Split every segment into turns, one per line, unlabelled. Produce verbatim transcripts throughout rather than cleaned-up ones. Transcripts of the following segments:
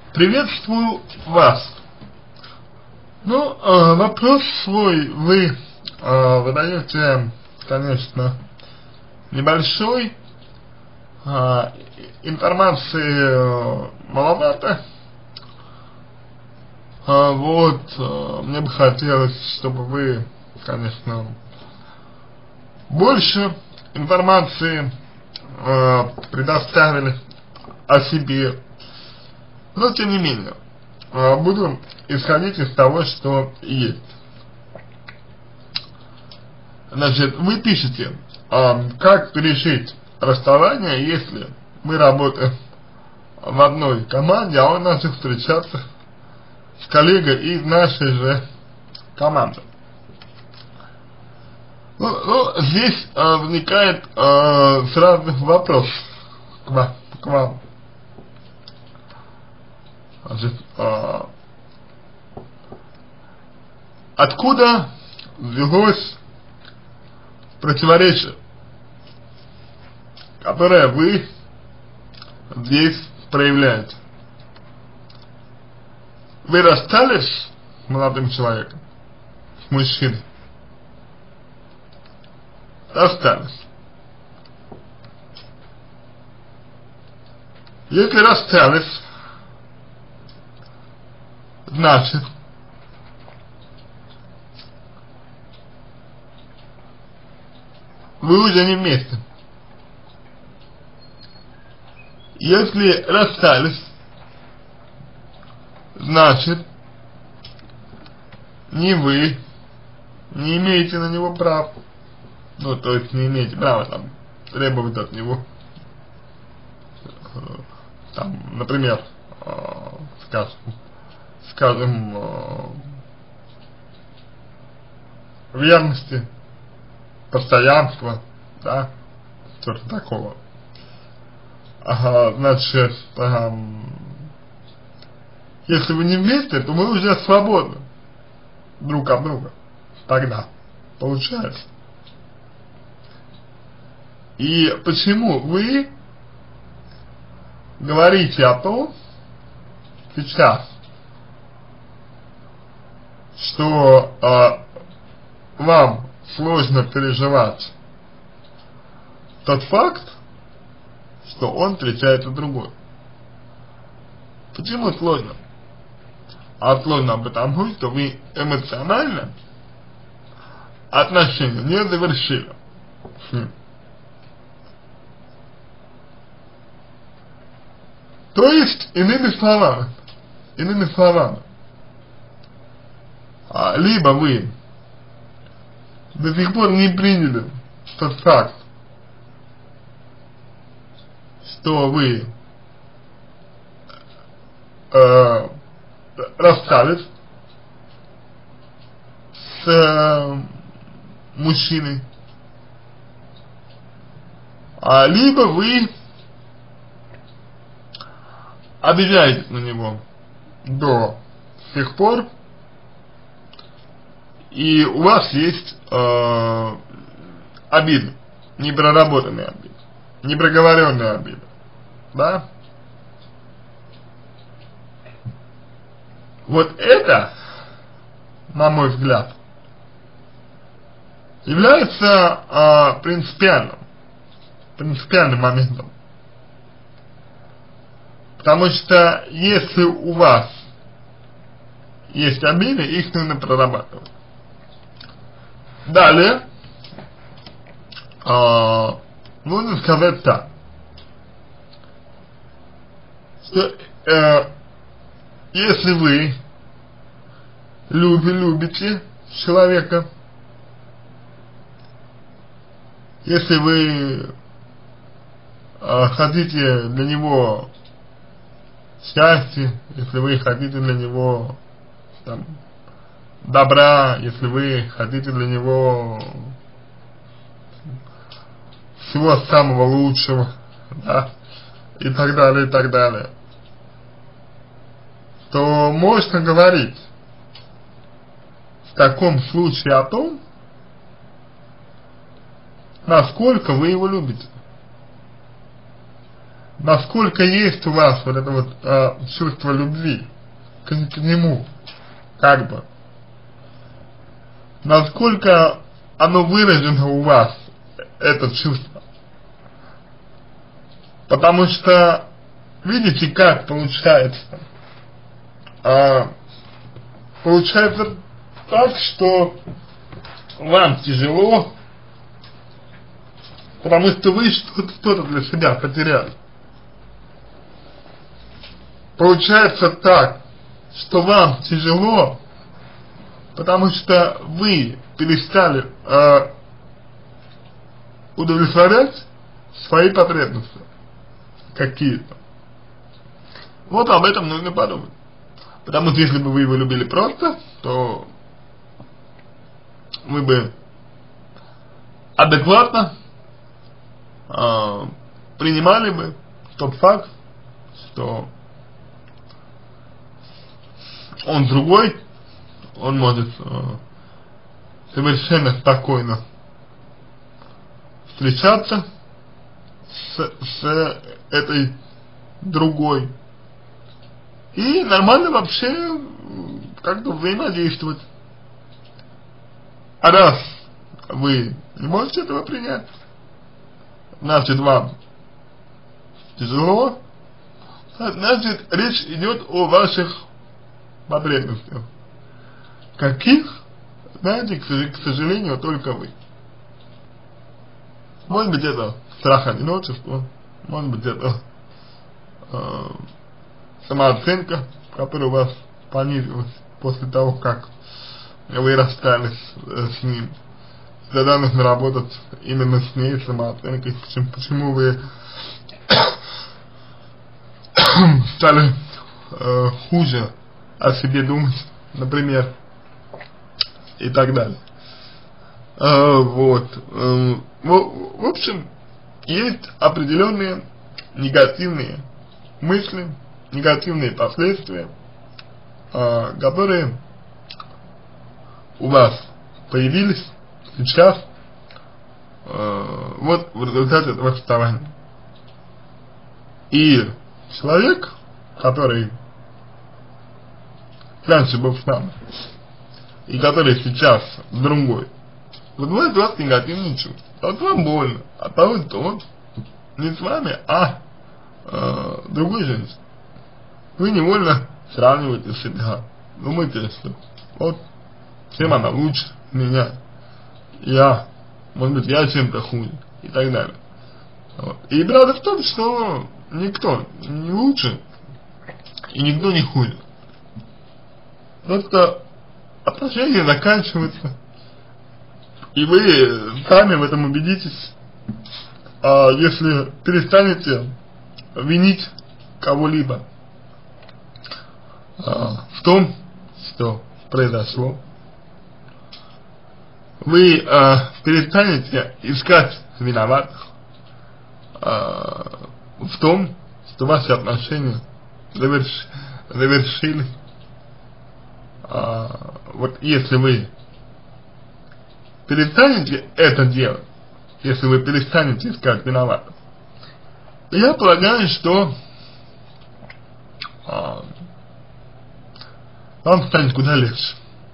Приветствую вас. Ну, э, вопрос свой вы э, выдаете, конечно, небольшой, э, информации э, маловато. Э, вот, э, мне бы хотелось, чтобы вы, конечно, больше информации э, предоставили о себе. Но, тем не менее, э, буду исходить из того, что есть. Значит, вы пишете, э, как пережить расставание, если мы работаем в одной команде, а он начал встречаться с коллегой из нашей же команды. Ну, ну здесь э, возникает э, сразу вопрос к вам. К вам. Значит, э, откуда взялось противоречие, которое вы здесь проявляете? Вы расстались с молодым человеком, с мужчиной? Расстались. Если расстались, значит, вы уже не вместе. Если расстались, значит, ни вы не имеете на него прав. Ну, то есть не имеете права там требовать от него, там, например, э, скажем, скажем, э, верности, постоянства, да, что-то такого. Ага, значит, э, если вы не вместе, то вы уже свободны друг от друга. Тогда получается. И почему вы говорите о том сейчас, что э, вам сложно переживать тот факт, что он встречается другой? Почему сложно? А сложно потому, что вы эмоционально отношения не завершили. Хм. То есть, иными словами, иными словами, а, либо вы до сих пор не приняли тот факт, что вы э, расстались с э, мужчиной, а, либо вы обижаетесь на него до сих пор, и у вас есть э, обиды, непроработанные обиды, непроговоренные обиды, да? Вот это, на мой взгляд, является э, принципиальным, принципиальным моментом. Потому что если у вас есть обиды, их нужно прорабатывать. Далее, э, нужно сказать так, что э, если вы любите, любите человека, если вы э, хотите для него счастья, если вы хотите для него там, добра, если вы хотите для него всего самого лучшего, да, и так далее, и так далее, то можно говорить в таком случае о том, насколько вы его любите. насколько есть у вас вот это вот э, чувство любви к, к нему, как бы, насколько оно выражено у вас, это чувство. Потому что, видите, как получается? А, получается так, что вам тяжело, потому что вы что-то что для себя потеряли. Получается так, что вам тяжело, потому что вы перестали э, удовлетворять свои потребности какие-то. Вот об этом нужно подумать. Потому что если бы вы его любили просто, то вы бы адекватно э, принимали бы тот факт, что он другой, он может э, совершенно спокойно встречаться с, с этой другой и нормально вообще как-то взаимодействовать. А раз вы не можете этого принять, значит вам тяжело, значит речь идет о ваших потребностях. Каких, знаете, к сожалению, только вы. Может быть это страх одиночества, может быть это э, самооценка, которая у вас понизилась после того, как вы расстались э, с ним. Тогда нужно работать именно с ней, самооценкой. Почему, почему вы стали э, хуже о себе думать, например, и так далее. Э, вот. Э, в, в общем, есть определенные негативные мысли, негативные последствия, э, которые у вас появились сейчас, э, вот в результате этого расставания. И человек, который раньше был с нами, и который сейчас другой, вызывает у вас негативные чувства. Вот вам больно от того, что он не с вами, а э, другой женщиной. Вы невольно сравниваете себя, думаете, что вот чем она лучше меня, я, может быть, я чем-то хуже, и так далее. Вот. И правда в том, что никто не лучше, и никто не хуже. Просто отношения заканчиваются, и вы сами в этом убедитесь, а если перестанете винить кого-либо а, в том, что произошло. Вы а, перестанете искать виноватых а, в том, что ваши отношения заверш, завершились. А, вот если вы перестанете это делать, если вы перестанете искать виноватых, то я полагаю, что а, вам станет куда легче.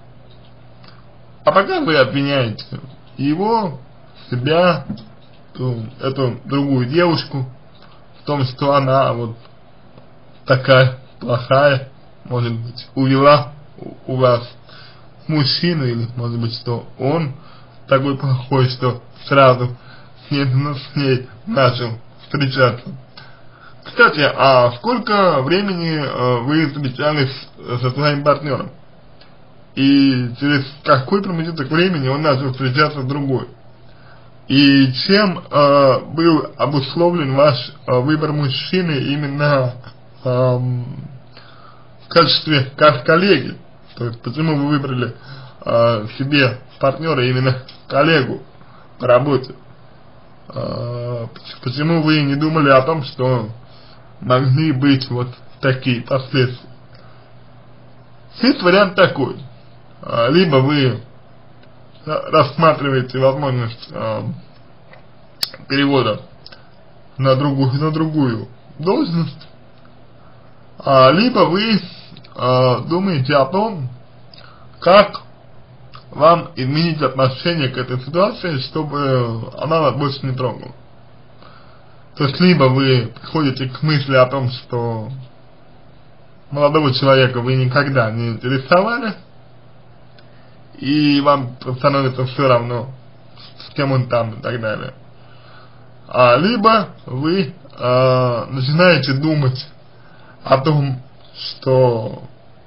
А пока вы обвиняете его, себя, ту, эту другую девушку в том, что она вот такая плохая, может быть, увела у, у вас мужчину, или может быть, что он такой плохой, что сразу с ней, с ней начал встречаться. Кстати, а сколько времени э, вы встречались со своим партнером? И через какой промежуток времени он начал встречаться с другой? И чем э, был обусловлен ваш э, выбор мужчины именно э, в качестве как коллеги? То есть почему вы выбрали э, себе партнера именно коллегу по работе? Э, почему вы не думали о том, что могли быть вот такие последствия? Есть вариант такой. Либо вы рассматриваете возможность э, перевода на другую, на другую должность, а, либо вы а, думаете о том, как вам изменить отношение к этой ситуации, чтобы она вас больше не трогала. То есть, либо вы приходите к мысли о том, что молодого человека вы никогда не интересовали, и вам становится все равно, с кем он там и так далее. А, либо вы э, начинаете думать о том, что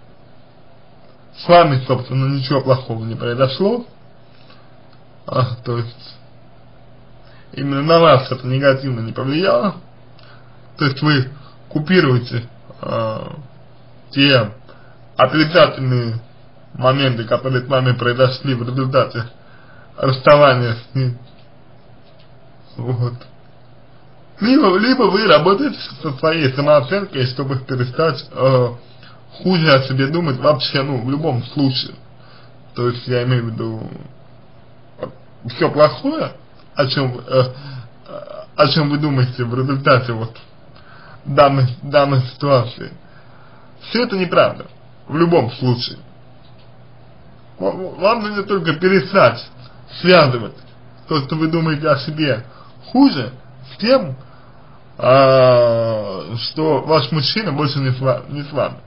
с вами, собственно, ничего плохого не произошло, а, то есть именно на вас это негативно не повлияло, то есть вы купируете э, те отрицательные моменты, которые с вами произошли в результате расставания с ним. Вот. Либо, либо вы работаете со своей самооценкой, чтобы перестать э, хуже о себе думать вообще, ну, в любом случае. То есть я имею в виду все плохое, о чем, э, о чем вы думаете в результате вот данной, данной ситуации. Все это неправда, в любом случае. Вам нужно только перестать связывать то, что вы думаете о себе хуже, с тем, а, что ваш мужчина больше не с вами. Не с вами.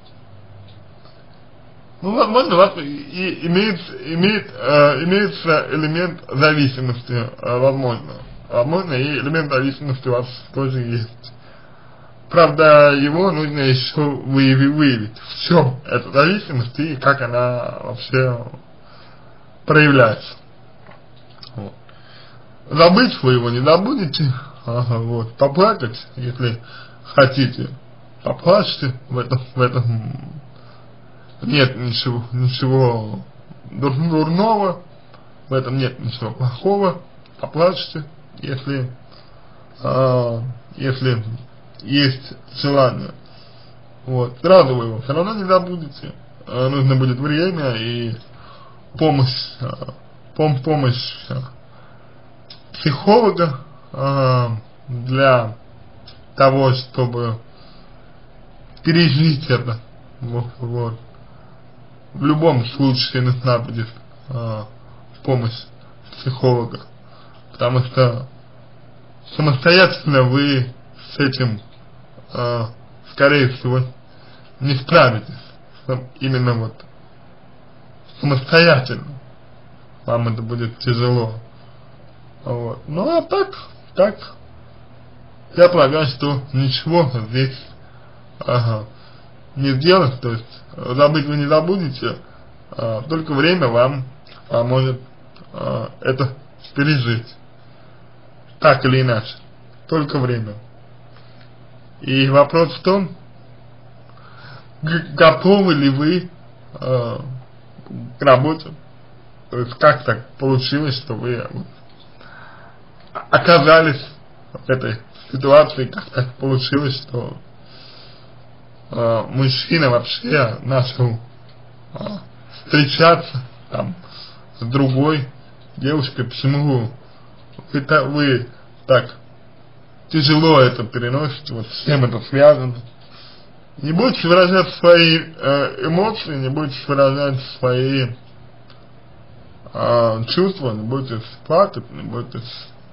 Ну, возможно, у вас и имеет, имеет, э, имеется элемент зависимости, э, возможно. Возможно, и элемент зависимости у вас тоже есть. Правда, его нужно еще выявить, выявить, в чем эта зависимость и как она вообще проявляется. Вот. Забыть вы его не забудете, ага, вот, поплакать, если хотите, поплачьте, в этом, в этом нет ничего, ничего дурного, в этом нет ничего плохого, поплачьте, если, а, если есть желание. Вот, сразу вы его все равно не забудете, а, нужно будет время и помощь, а, пом помощь а, психолога а, для того, чтобы пережить это. Вот, вот. В любом случае нужна будет а, помощь психолога, потому что самостоятельно вы с этим, а, скорее всего, не справитесь. Именно вот самостоятельно вам это будет тяжело. Вот. Ну а так, так, я полагаю, что ничего здесь ага, не сделать, то есть забыть вы не забудете, а, только время вам поможет а, это пережить, так или иначе, только время. И вопрос в том, готовы ли вы а, к работе, то есть как так получилось, что вы оказались в этой ситуации, как так получилось, что э, мужчина вообще начал э, встречаться там с другой девушкой, почему вы, вы, вы так тяжело это переносите, вот с чем это связано. Не будете выражать свои э, эмоции, не будете выражать свои э, чувства, не будете плакать, не будете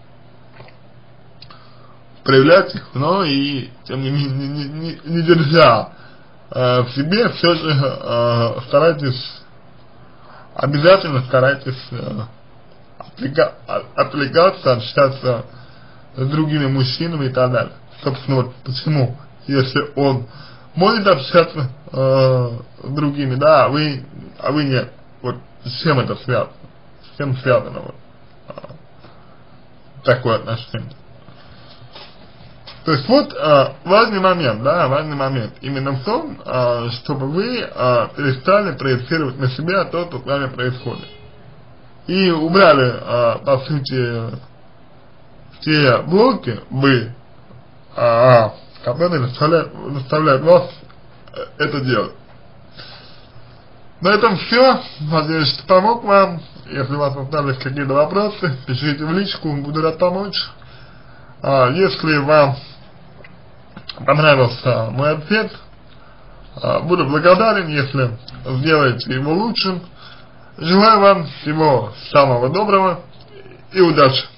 проявлять их, но и тем не менее не, не, не держа э, в себе, все же э, старайтесь, обязательно старайтесь э, отвлека, отвлекаться, общаться с другими мужчинами и так далее. Собственно, вот почему, если он может общаться э, с другими, да, а вы, а вы нет, вот с чем это связано, с чем связано вот э, такое отношение. То есть вот э, важный момент, да, важный момент именно в том, э, чтобы вы э, перестали проецировать на себя то, что с вами происходит. И убрали, э, по сути, те блоки, вы, э, которые заставляют, заставляют вас это делать. На этом все. Надеюсь, что помог вам. Если у вас остались какие-то вопросы, пишите в личку, буду рад помочь. А если вам понравился мой ответ. Буду благодарен, если сделаете его лучшим. Желаю вам всего самого доброго и удачи!